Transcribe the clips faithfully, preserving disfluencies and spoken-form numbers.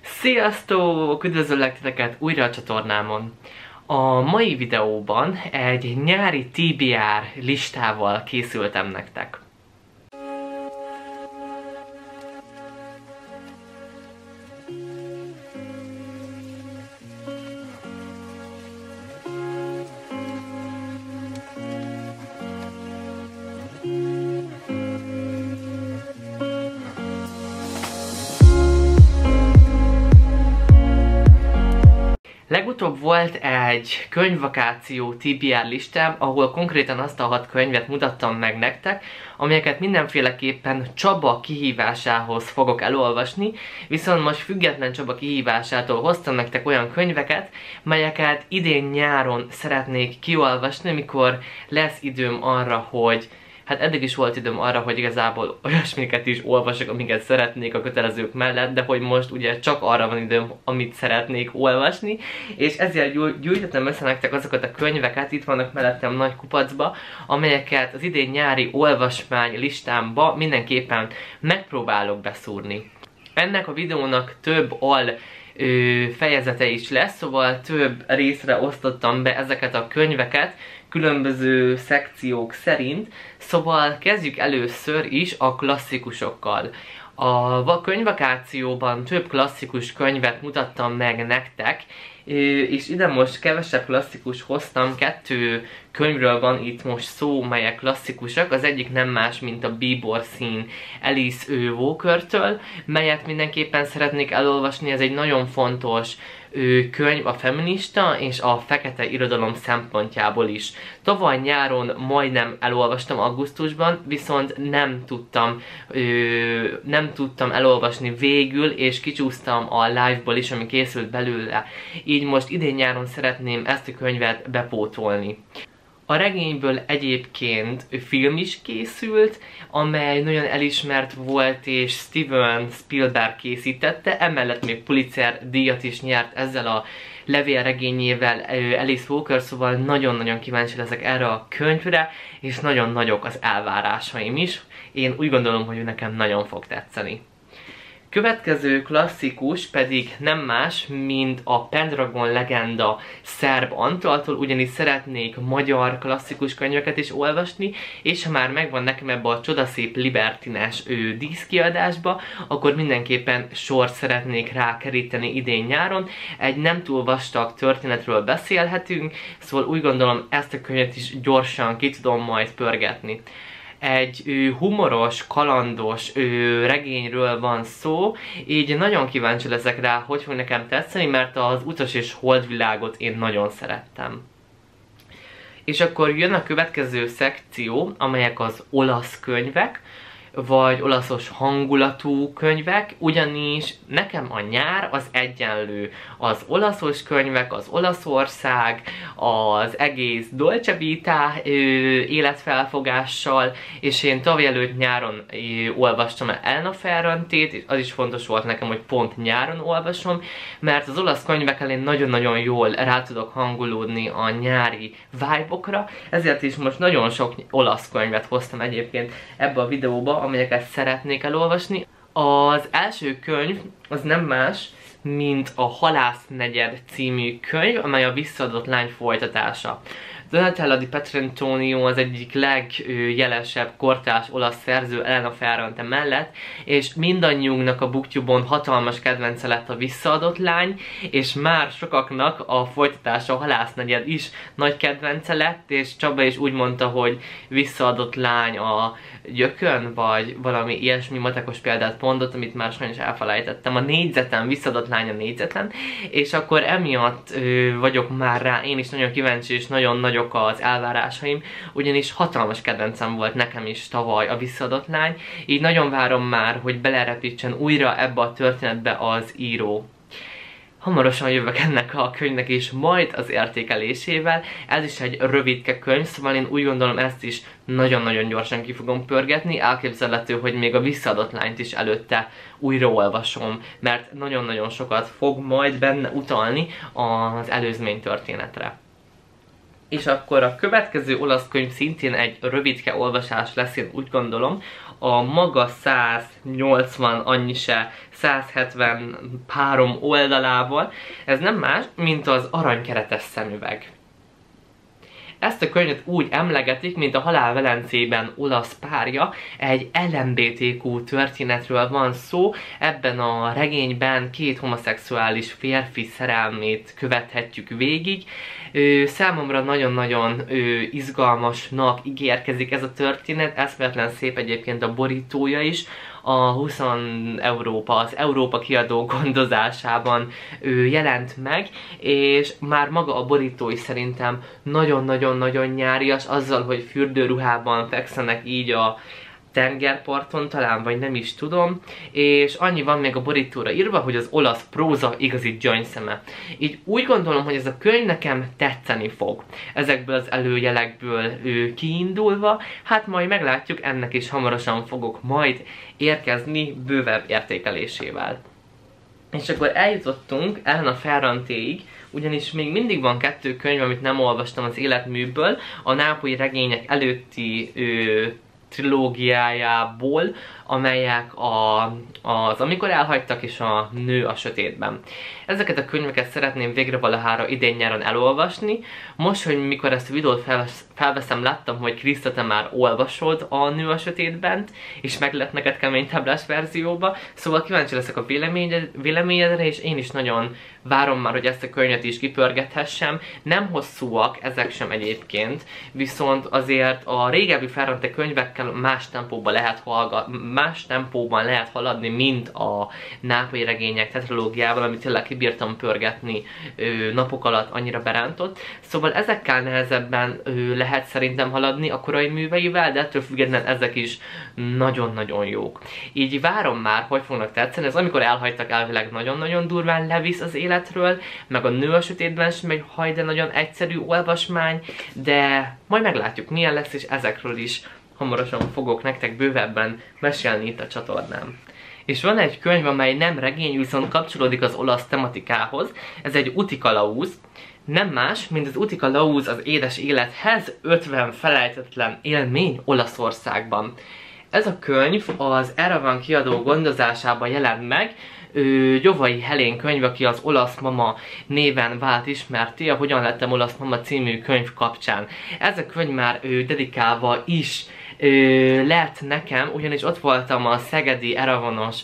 Sziasztok! Üdvözöllek titeket újra a csatornámon! A mai videóban egy nyári té bé er listával készültem nektek. Legutóbb volt egy könyvvakáció té bé er listám, ahol konkrétan azt a hat könyvet mutattam meg nektek, amelyeket mindenféleképpen Csaba kihívásához fogok elolvasni, viszont most független Csaba kihívásától hoztam nektek olyan könyveket, melyeket idén nyáron szeretnék kiolvasni, amikor lesz időm arra, hogy hát eddig is volt időm arra, hogy igazából olyasmiket is olvasok, amiket szeretnék a kötelezők mellett, de hogy most ugye csak arra van időm, amit szeretnék olvasni, és ezért gyűjtöttem össze nektek azokat a könyveket, itt vannak mellettem nagy kupacba, amelyeket az idén nyári olvasmány listámba mindenképpen megpróbálok beszúrni. Ennek a videónak több al ö, fejezete is lesz, szóval több részre osztottam be ezeket a könyveket, különböző szekciók szerint, szóval kezdjük először is a klasszikusokkal. A könyvvakációban több klasszikus könyvet mutattam meg nektek, és ide most kevesebb klasszikus hoztam, kettő könyvről van itt most szó, melyek klasszikusak. Az egyik nem más, mint a Bíbor szín Alice Walker-től, melyet mindenképpen szeretnék elolvasni. Ez egy nagyon fontos ő, könyv a feminista és a fekete irodalom szempontjából is. Tavaly nyáron majdnem elolvastam augusztusban, viszont nem tudtam, ő, nem tudtam elolvasni végül, és kicsúsztam a live-ból is, ami készült belőle. Így most idén nyáron szeretném ezt a könyvet bepótolni. A regényből egyébként film is készült, amely nagyon elismert volt, és Steven Spielberg készítette, emellett még Pulitzer díjat is nyert ezzel a levélregényével Alice Walker, szóval nagyon-nagyon kíváncsi leszek erre a könyvre, és nagyon nagyok az elvárásaim is. Én úgy gondolom, hogy nekem nagyon fog tetszeni. Következő klasszikus pedig nem más, mint a Pendragon legenda Szerb Antaltól, ugyanis szeretnék magyar klasszikus könyveket is olvasni, és ha már megvan nekem ebbe a csodaszép libertines ő, díszkiadásba, akkor mindenképpen sort szeretnék rákeríteni idén nyáron. Egy nem túl vastag történetről beszélhetünk, szóval úgy gondolom ezt a könyvet is gyorsan ki tudom majd pörgetni. Egy ő, humoros, kalandos ő, regényről van szó, így nagyon kíváncsi leszek rá, hogy fog nekem tetszeni, mert az Utas és Holdvilágot én nagyon szerettem. És akkor jön a következő szekció, amelyek az olasz könyvek, vagy olaszos hangulatú könyvek, ugyanis nekem a nyár az egyenlő az olaszos könyvek, az Olaszország, az egész Dolce Vita ö, életfelfogással, és én tavaly előtt nyáron ö, olvastam el Elena Ferrantét, és az is fontos volt nekem, hogy pont nyáron olvasom, mert az olasz könyvekkel én nagyon-nagyon jól rá tudok hangolódni a nyári vibe-okra, ezért is most nagyon sok olasz könyvet hoztam egyébként ebbe a videóba, amelyeket szeretnék elolvasni. Az első könyv az nem más, mint a Halász negyed című könyv, amely a Visszaadott lány folytatása. Donatella di Petrantonio az egyik legjelesebb kortárs olasz szerző Elena Ferrante mellett, és mindannyiunknak a BookTube-on hatalmas kedvence lett a Visszaadott lány, és már sokaknak a folytatása, a Halász negyed is nagy kedvence lett, és Csaba is úgy mondta, hogy Visszaadott lány a gyökön, vagy valami ilyesmi matekos példát mondott, amit már sajnos elfelejtettem. A négyzeten, Visszaadott lány a négyzeten, és akkor emiatt ö, vagyok már rá, én is nagyon kíváncsi, és nagyon nagyok az elvárásaim, ugyanis hatalmas kedvencem volt nekem is tavaly a Visszaadott lány, így nagyon várom már, hogy belerepítsen újra ebbe a történetbe az író. Hamarosan jövök ennek a könyvnek is majd az értékelésével. Ez is egy rövidke könyv, szóval én úgy gondolom ezt is nagyon-nagyon gyorsan ki fogom pörgetni. Elképzelhető, hogy még a Visszaadott lányt is előtte újraolvasom, mert nagyon-nagyon sokat fog majd benne utalni az előzmény történetre. És akkor a következő olasz könyv szintén egy rövidke olvasás lesz, én úgy gondolom. A maga száz nyolcvan, annyi se, száz hetvenhárom oldalával. Ez nem más, mint az Aranykeretes szemüveg. Ezt a könyvet úgy emlegetik, mint a Halál Velencében olasz párja. Egy el em bé té kú történetről van szó. Ebben a regényben két homoszexuális férfi szerelmét követhetjük végig. Ö, számomra nagyon-nagyon izgalmasnak ígérkezik ez a történet. Eszméletlen szép egyébként a borítója is. A húsz Európa, az Európa kiadó gondozásában ő jelent meg, és már maga a borító is szerintem nagyon-nagyon-nagyon nyárias, azzal, hogy fürdőruhában fekszenek így a tengerparton talán, vagy nem is tudom, és annyi van még a borítóra írva, hogy az olasz próza igazi gyöngyszeme. Így úgy gondolom, hogy ez a könyv nekem tetszeni fog. Ezekből az előjelekből ő, kiindulva, hát majd meglátjuk, ennek is hamarosan fogok majd érkezni bővebb értékelésével. És akkor eljutottunk Elena Ferrantéig, ugyanis még mindig van kettő könyv, amit nem olvastam az életműből, a nápolyi regények előtti ő, trilógiájából, amelyek a, az Amikor elhagytak és a Nő a sötétben. Ezeket a könyveket szeretném végre valahára idén-nyáron elolvasni. Most, hogy mikor ezt a videót felvesz, felveszem, láttam, hogy Kriszta, te már olvasod a Nő a sötétben, és meg lett neked kemény táblás verzióba, szóval kíváncsi leszek a véleményed, véleményedre, és én is nagyon várom már, hogy ezt a könyvet is kipörgethessem. Nem hosszúak ezek sem egyébként, viszont azért a régebbi Ferrante könyvekkel más tempóban lehet hallgatni, más tempóban lehet haladni, mint a nápolyi regények tetralógiával, amit tényleg kibírtam pörgetni ö, napok alatt, annyira berántott. Szóval ezekkel nehezebben ö, lehet szerintem haladni a korai műveivel, de ettől függetlenül ezek is nagyon-nagyon jók. Így várom már, hogy fognak tetszeni. Ez Amikor elhagytak, elvileg nagyon-nagyon durván levisz az életről, meg a Nő a sötétben sem egy hajde nagyon egyszerű olvasmány, de majd meglátjuk, milyen lesz, és ezekről is hamarosan fogok nektek bővebben mesélni itt a csatornán. És van egy könyv, amely nem regény, viszont kapcsolódik az olasz tematikához. Ez egy utikalauz. Nem más, mint az utikalauz az édes élethez, ötven felejtetlen élmény Olaszországban. Ez a könyv az Eravan kiadó gondozásában jelent meg. Ő, Gyovai Helén könyv, aki az Olasz Mama néven vált ismerté, a Hogyan lettem olasz mama című könyv kapcsán. Ez a könyv már ő, dedikálva is Ö, lett nekem, ugyanis ott voltam a szegedi Eravonos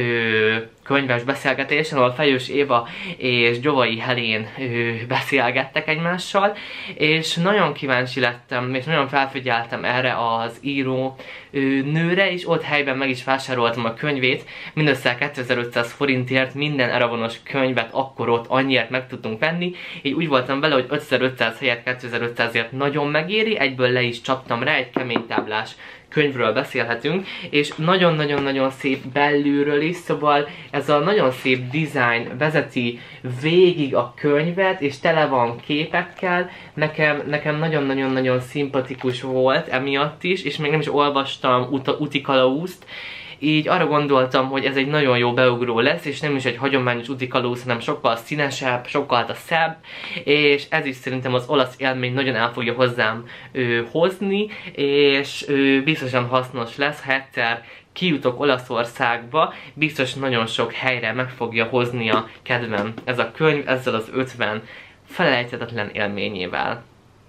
ö, könyves beszélgetésen, ahol Fejős Éva és Gyovai Helén ö, beszélgettek egymással, és nagyon kíváncsi lettem, és nagyon felfigyeltem erre az író ö, nőre, és ott helyben meg is vásároltam a könyvét, mindössze kétezer-ötszáz forintért minden Eravonos könyvet akkor ott annyiért meg tudtunk venni, így úgy voltam vele, hogy ötezer-ötszáz helyett kétezer-ötszázért nagyon megéri, egyből le is csaptam rá, egy kemény táblás könyvről beszélhetünk, és nagyon-nagyon-nagyon szép belülről is, szóval ez a nagyon szép design vezeti végig a könyvet, és tele van képekkel. Nekem nekem nagyon-nagyon-nagyon szimpatikus volt emiatt is, és még nem is olvastam ut utikalauzt, így arra gondoltam, hogy ez egy nagyon jó beugró lesz, és nem is egy hagyományos utikalóz, hanem sokkal színesebb, sokkal a szebb, és ez is szerintem az olasz élmény nagyon el fogja hozzám ö, hozni, és ö, biztosan hasznos lesz, ha egyszer kijutok Olaszországba, biztos nagyon sok helyre meg fogja hozni a kedvem ez a könyv, ezzel az ötven felejthetetlen élményével.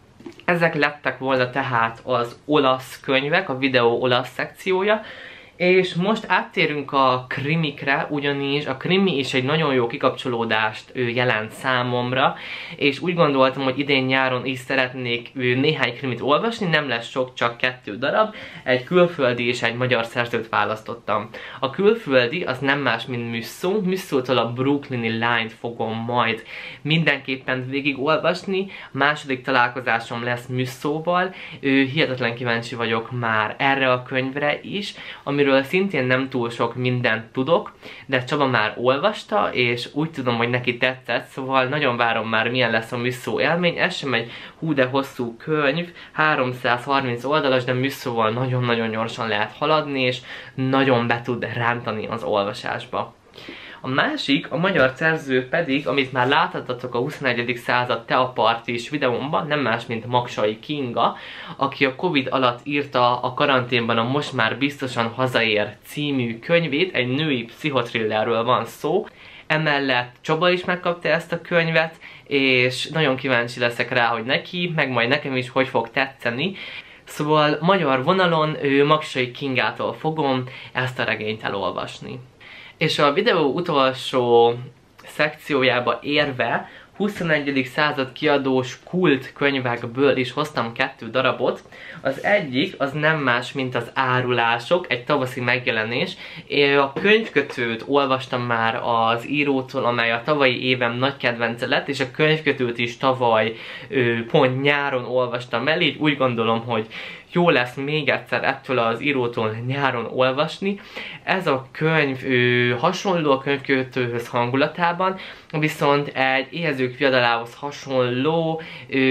Ezek lettek volna tehát az olasz könyvek, a videó olasz szekciója. És most áttérünk a krimikre, ugyanis a krimi is egy nagyon jó kikapcsolódást ő, jelent számomra, és úgy gondoltam, hogy idén nyáron is szeretnék ő, néhány krimit olvasni, nem lesz sok, csak kettő darab, egy külföldi és egy magyar szerzőt választottam. A külföldi az nem más, mint Musso, Musso-tól a Brooklyni Line-t fogom majd mindenképpen végig olvasni, második találkozásom lesz Musso-val, hihetetlen kíváncsi vagyok már erre a könyvre is, amiről szintén nem túl sok mindent tudok, de Csaba már olvasta, és úgy tudom, hogy neki tetszett, szóval nagyon várom már, milyen lesz a Musso élmény. Ez sem egy hú de hosszú könyv, háromszázharminc oldalas, de Mussóval nagyon-nagyon gyorsan lehet haladni, és nagyon be tud rántani az olvasásba. A másik, a magyar szerző pedig, amit már láthatatok a huszonegyedik század teapartis videómban, nem más, mint Magsai Kinga, aki a Covid alatt írta a karanténban a Most már biztosan hazaér című könyvét, egy női pszichothrillerről van szó. Emellett Csaba is megkapta ezt a könyvet, és nagyon kíváncsi leszek rá, hogy neki, meg majd nekem is hogy fog tetszeni. Szóval magyar vonalon ő Magsai Kingától fogom ezt a regényt elolvasni. És a videó utolsó szekciójába érve huszonegyedik század kiadós kult könyvekből is hoztam kettő darabot. Az egyik az nem más, mint az Árulások, egy tavaszi megjelenés. Én a könyvkötőt olvastam már az írótól, amely a tavalyi évem nagy kedvence lett, és a könyvkötőt is tavaly ö, pont nyáron olvastam el, így úgy gondolom, hogy jó lesz még egyszer ettől az írótól nyáron olvasni. Ez a könyv ő, hasonló a könyvkötőhöz hangulatában, viszont egy éhezők viadalához hasonló,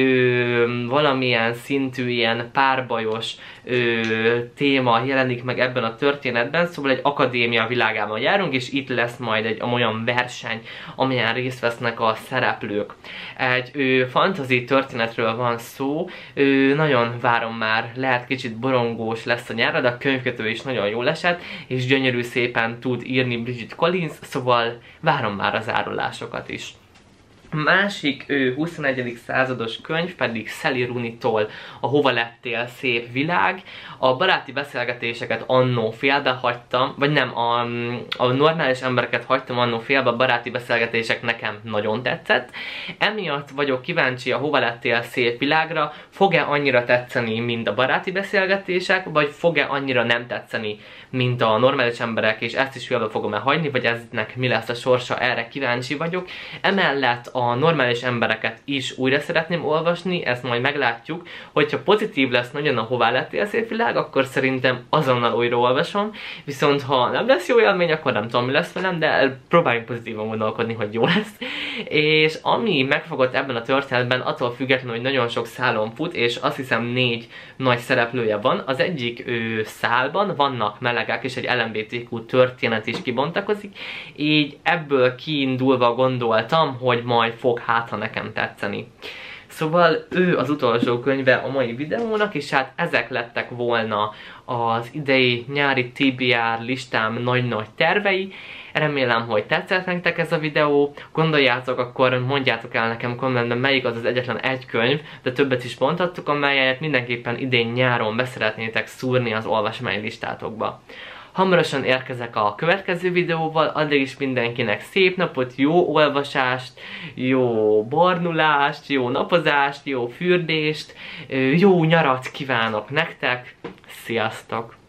ő, valamilyen szintű ilyen párbajos ő, téma jelenik meg ebben a történetben, szóval egy akadémia világában járunk, és itt lesz majd egy olyan verseny, amelyen részt vesznek a szereplők. Egy ő, fantasy történetről van szó, ő, nagyon várom már, lehet kicsit borongós lesz a nyárra, de a könyvkötő is nagyon jól esett, és gyönyörű szépen tud írni Bridget Collins, szóval várom már az Árulásokat is. A másik ő, huszonegyedik százados könyv pedig Sally Rooney-tól a Hova lettél szép világ. A baráti beszélgetéseket annó félbe hagytam, vagy nem, a, a normális embereket hagytam annó félbe, a baráti beszélgetések nekem nagyon tetszett. Emiatt vagyok kíváncsi a Hova lettél szép világra, fog-e annyira tetszeni, mint a baráti beszélgetések, vagy fog-e annyira nem tetszeni, mint a normális emberek, és ezt is félbe fogom-e hagyni, vagy eznek mi lesz a sorsa, erre kíváncsi vagyok. Emellett a normális embereket is újra szeretném olvasni, ezt majd meglátjuk. Hogyha pozitív lesz nagyon a Hová lettél szép világ, akkor szerintem azonnal újra olvasom, viszont ha nem lesz jó élmény, akkor nem tudom mi lesz velem, de próbáljunk pozitívan gondolkodni, hogy jó lesz. És ami megfogott ebben a történetben, attól függetlenül, hogy nagyon sok szálon fut, és azt hiszem négy nagy szereplője van, az egyik ő, szálban vannak melegek, és egy el em bé té kú történet is kibontakozik, így ebből kiindulva gondoltam, hogy majd fog hát, ha nekem tetszeni. Szóval ő az utolsó könyve a mai videónak, és hát ezek lettek volna az idei nyári té bé er listám nagy-nagy tervei. Remélem, hogy tetszett nektek ez a videó. Gondoljátok, akkor mondjátok el nekem kommentben, melyik az az egyetlen egy könyv, de többet is mondhattuk, amelyet mindenképpen idén nyáron beszeretnétek szúrni az olvasmány listátokba. Hamarosan érkezek a következő videóval, addig is mindenkinek szép napot, jó olvasást, jó barnulást, jó napozást, jó fürdést, jó nyarat kívánok nektek, sziasztok!